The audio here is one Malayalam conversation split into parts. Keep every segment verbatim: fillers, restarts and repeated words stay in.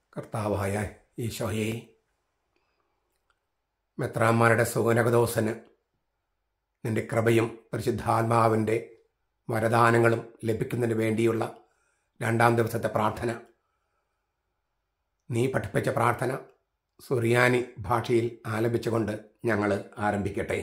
കർത്താവായ ഈശോയെ, മെത്രാന്മാരുടെ സുഗനകദോസന് നിന്റെ കൃപയും പരിശുദ്ധാത്മാവിൻ്റെ വരദാനങ്ങളും ലഭിക്കുന്നതിന് വേണ്ടിയുള്ള രണ്ടാം ദിവസത്തെ പ്രാർത്ഥന. നീ പഠിപ്പിച്ച പ്രാർത്ഥന സുറിയാനി ഭാഷയിൽ ആലപിച്ചുകൊണ്ട് ഞങ്ങൾ ആരംഭിക്കട്ടെ.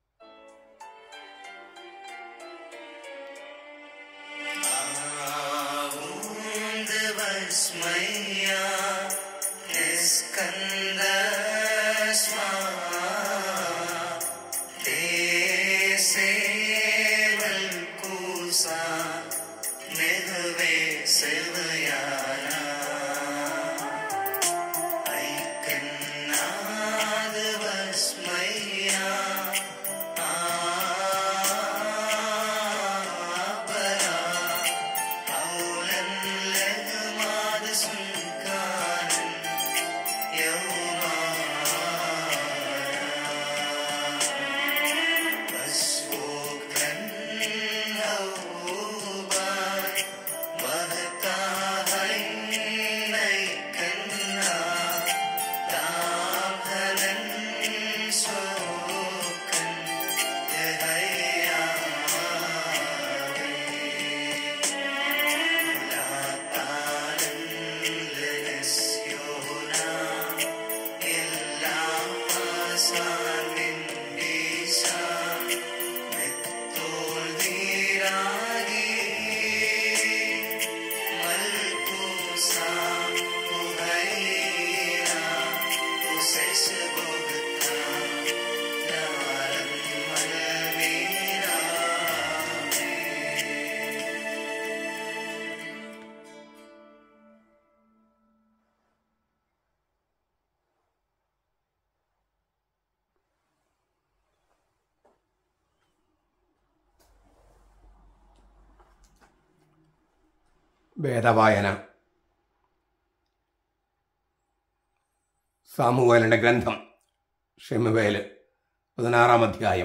വേദവായന. സാമുവേലിന്റെ ഗ്രന്ഥം ശെമൂവേൽ പതിനാറാം അധ്യായം.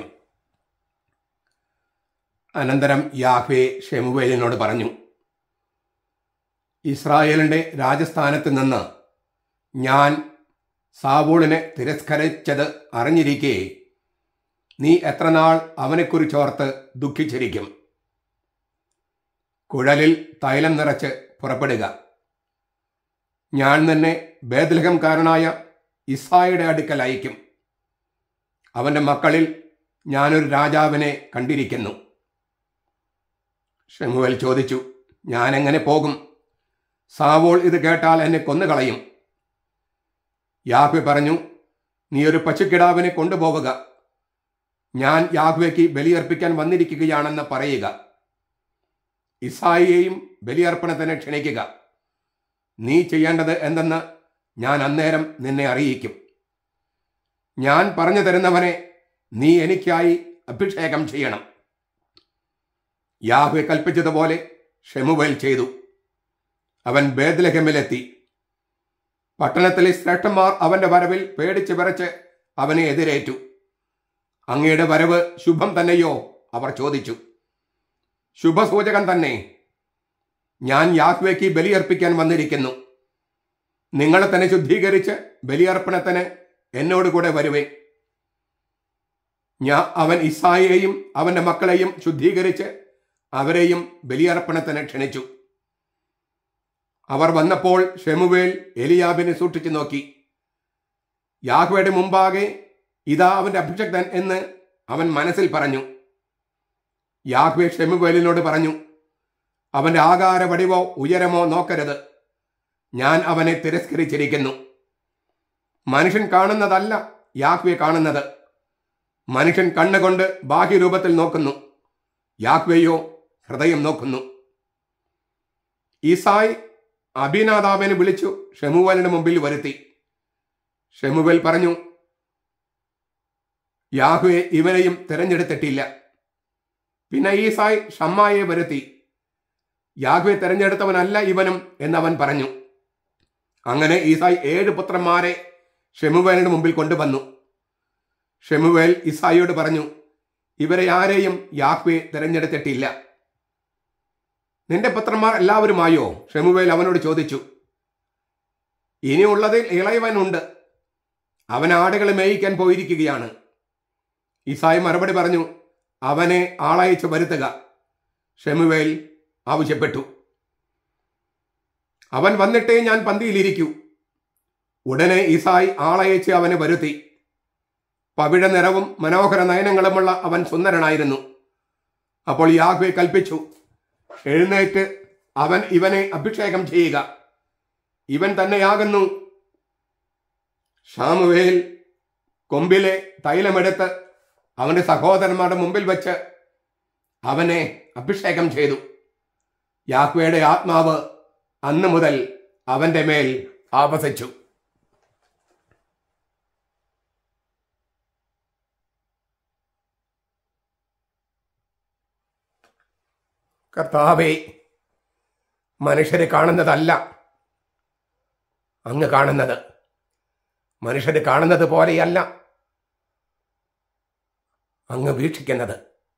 അനന്തരം യാഹ്വേ ശെമൂവേലിനോട് പറഞ്ഞു, ഇസ്രായേലിന്റെ രാജസ്ഥാനത്ത് നിന്ന് ഞാൻ സാവൂളിനെ തിരസ്കരിച്ചത് അറിഞ്ഞിരിക്കെ നീ എത്ര നാൾ അവനെക്കുറിച്ചോർത്ത് ദുഃഖിച്ചിരിക്കും? കുഴലിൽ തൈലം നിറച്ച് പുറപ്പെടുക. ഞാൻ നിന്നെ ബേത്ലഹേംകാരനായ ഇസ്സായിയുടെ അടുക്കൽ അയക്കും. അവൻ്റെ മക്കളിൽ ഞാനൊരു രാജാവിനെ കണ്ടിരിക്കുന്നു. ശെമൂവേൽ ചോദിച്ചു, ഞാൻ എങ്ങനെ പോകും? സാവൂൾ ഇത് കേട്ടാൽ എന്നെ കൊന്നുകളയും. യാഹ്വേ പറഞ്ഞു, നീ ഒരു പശുക്കിടാവിനെ കൊണ്ടുപോവുക. ഞാൻ യാഹ്വേക്ക് ബലിയർപ്പിക്കാൻ വന്നിരിക്കുകയാണെന്ന് പറയുക. ഇസ്സായിയെയും ബലിയർപ്പണത്തിന് ക്ഷണിക്കുക. നീ ചെയ്യേണ്ടത് എന്തെന്ന് ഞാൻ അന്നേരം നിന്നെ അറിയിക്കും. ഞാൻ പറഞ്ഞു തരുന്നവനെ നീ എനിക്കായി അഭിഷേകം ചെയ്യണം. യാഹ്വേ കൽപ്പിച്ചതുപോലെ ശെമൂവേൽ ചെയ്തു. അവൻ ബേത്ലഹേമിലെത്തി. പട്ടണത്തിലെ ശ്രേഷ്ഠന്മാർ അവന്റെ വരവിൽ പേടിച്ച് വിറച്ച് അവനെ എതിരേറ്റു. അങ്ങയുടെ വരവ് ശുഭം തന്നെയോ? അവർ ചോദിച്ചു. ശുഭസൂചകം തന്നെ. ഞാൻ യാഹ്വേക്ക് ബലിയർപ്പിക്കാൻ വന്നിരിക്കുന്നു. നിങ്ങളെ തന്നെ ശുദ്ധീകരിച്ച് ബലിയർപ്പണത്തിന് എന്നോട് കൂടെ വരുവേൻ. ഞാൻ അവൻ ഇസ്സായിയെയും അവന്റെ മക്കളെയും ശുദ്ധീകരിച്ച് അവരെയും ബലിയർപ്പണത്തിന് ക്ഷണിച്ചു. അവർ വന്നപ്പോൾ ശെമൂവേൽ എലിയാബിനെ സൂക്ഷിച്ചു നോക്കി. യാഹ്വേയുടെ മുമ്പാകെ ഇതാ അവന്റെ അഭിഷക്തൻ എന്ന് അവൻ മനസ്സിൽ പറഞ്ഞു. യാഹ്വേ ശെമൂവേലിനോട് പറഞ്ഞു, അവന്റെ ആകാര വടിവോ ഉയരമോ നോക്കരുത്. ഞാൻ അവനെ തിരസ്കരിച്ചിരിക്കുന്നു. മനുഷ്യൻ കാണുന്നതല്ല യാഹ്വേ കാണുന്നത്. മനുഷ്യൻ കണ്ണുകൊണ്ട് ബാഹ്യരൂപത്തിൽ നോക്കുന്നു, യാഹ്വേയോ ഹൃദയം നോക്കുന്നു. ഈസായി അബീനാദാബിനെ വിളിച്ചു ശെമൂവേലിന്റെ മുമ്പിൽ വരുത്തി. ശെമൂവേൽ പറഞ്ഞു, യാഹ്വേ ഇവനെയും തിരഞ്ഞെടുത്തിട്ടില്ല. പിന്നെ ഈസായി ഷമ്മായെ വരുത്തി. യാഹ്വേ തിരഞ്ഞെടുത്തവനല്ല ഇവനും എന്നവൻ പറഞ്ഞു. അങ്ങനെ ഈസായി ഏഴ് പുത്രന്മാരെ ശെമൂവേലിന്റെ മുമ്പിൽ കൊണ്ടുവന്നു. ശെമൂവേൽ ഇസ്സായിയോട് പറഞ്ഞു, ഇവരെ ആരെയും യാഹ്വേ തിരഞ്ഞെടുത്തിട്ടില്ല. നിന്റെ പുത്രന്മാർ എല്ലാവരുമായോ? ശെമൂവേൽ അവനോട് ചോദിച്ചു. ഇനിയുള്ളതിൽ ഇളയവനുണ്ട്, അവൻ ആടുകളെ മേയിക്കാൻ പോയിരിക്കുകയാണ്. ഈസായി മറുപടി പറഞ്ഞു, അവനെ ആളയച്ച് വരുത്തുക. ശമൂവേൽ ആവശ്യപ്പെട്ടു. അവൻ വന്നിട്ടേ ഞാൻ പന്തിയിലിരിക്കൂ. ഉടനെ ഈസായി ആളയച്ച് അവനെ വരുത്തി. പവിഴ നിറവും മനോഹര നയനങ്ങളുമുള്ള അവൻ സുന്ദരനായിരുന്നു. അപ്പോൾ യാഹ്വേ കൽപ്പിച്ചു, എഴുന്നേറ്റ് അവൻ ഇവനെ അഭിഷേകം ചെയ്യുക, ഇവൻ തന്നെയാകുന്നു. ശമൂവേൽ കൊമ്പിലെ തൈലമെടുത്ത് അവന്റെ സഹോദരന്മാരുടെ മുമ്പിൽ വെച്ച് അവനെ അഭിഷേകം ചെയ്തു. യാഹ്വേയുടെ ആത്മാവ് അന്ന് മുതൽ അവന്റെ മേൽ ആവസിച്ചു. കർത്താവേ, മനുഷ്യരെ കാണുന്നതല്ല അങ്ങ് കാണുന്നത്. മനുഷ്യര് കാണുന്നത് പോലെയല്ല അങ്ങ് വീക്ഷിക്കുന്നത്.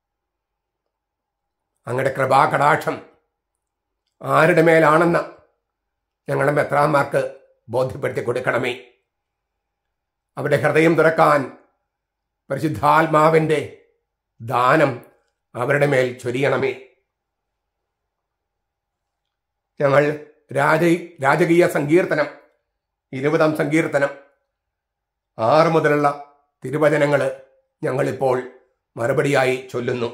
അങ്ങയുടെ കൃപാകടാക്ഷം ആരുടെ മേലാണെന്ന് ഞങ്ങളുടെ മെത്രാന്മാർക്ക് ബോധ്യപ്പെടുത്തി കൊടുക്കണമേ. അവരുടെ ഹൃദയം തുറക്കാൻ പരിശുദ്ധാത്മാവിൻ്റെ ദാനം അവരുടെ മേൽ ചൊരിയണമേ. ഞങ്ങൾ രാജ രാജകീയ സങ്കീർത്തനം ഇരുപതാം സങ്കീർത്തനം ആറ് മുതലുള്ള തിരുവചനങ്ങൾ ഞങ്ങളിപ്പോൾ മറുപടിയായി ചൊല്ലുന്നു.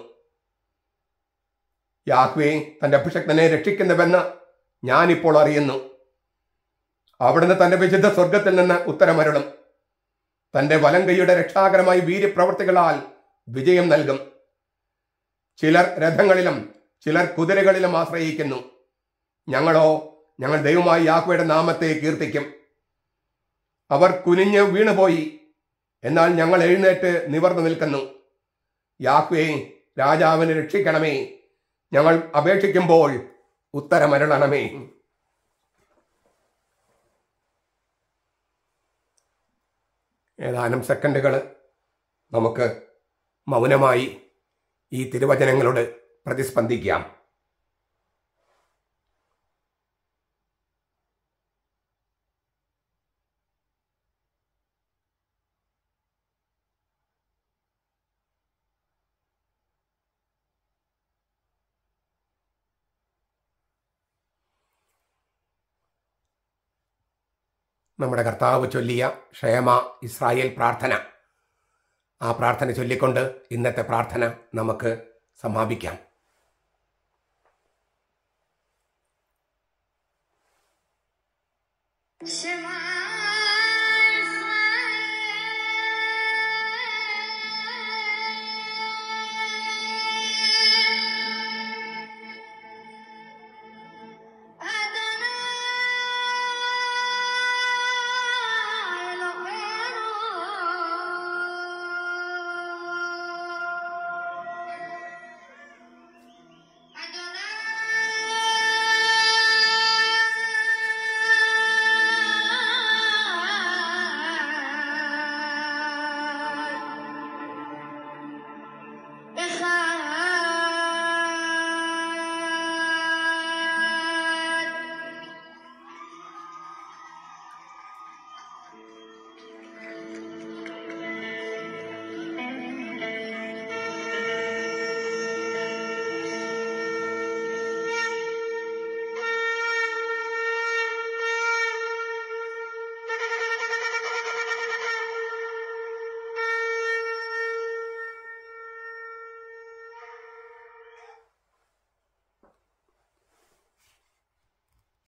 യാഹ്വേ തൻ്റെ അഭിഷക്തനെ രക്ഷിക്കുന്നുവെന്ന് ഞാനിപ്പോൾ അറിയുന്നു. അവിടുന്ന് തൻ്റെ വിശുദ്ധ സ്വർഗത്തിൽ നിന്ന് ഉത്തരമരുളും. തൻ്റെ വലങ്കൈയുടെ രക്ഷാകരമായ വീര്യപ്രവൃത്തികളാൽ വിജയം നൽകും. ചിലർ രഥങ്ങളിലും ചിലർ കുതിരകളിലും ആശ്രയിക്കുന്നു. ഞങ്ങളോ ഞങ്ങൾ ദൈവമായ യാഹ്വയുടെ നാമത്തെ കീർത്തിക്കും. അവർ കുനിഞ്ഞ് വീണുപോയി, എന്നാൽ ഞങ്ങൾ എഴുന്നേറ്റ് നിവർന്നു നിൽക്കുന്നു. യാഹ്വേ, രാജാവിനെ രക്ഷിക്കണമേ. ഞങ്ങൾ അപേക്ഷിക്കുമ്പോൾ ഉത്തരമരുളണമേ. ഏതാനും സെക്കൻഡുകൾ നമുക്ക് മൗനമായി ഈ തിരുവചനങ്ങളോട് പ്രതിസ്പന്ദിക്കാം. നമ്മുടെ കർത്താവ് ചൊല്ലിയ ക്ഷേമ ഇസ്രായേൽ പ്രാർത്ഥന, ആ പ്രാർത്ഥന ചൊല്ലിക്കൊണ്ട് ഇന്നത്തെ പ്രാർത്ഥന നമുക്ക് സമാപിക്കാം. Shema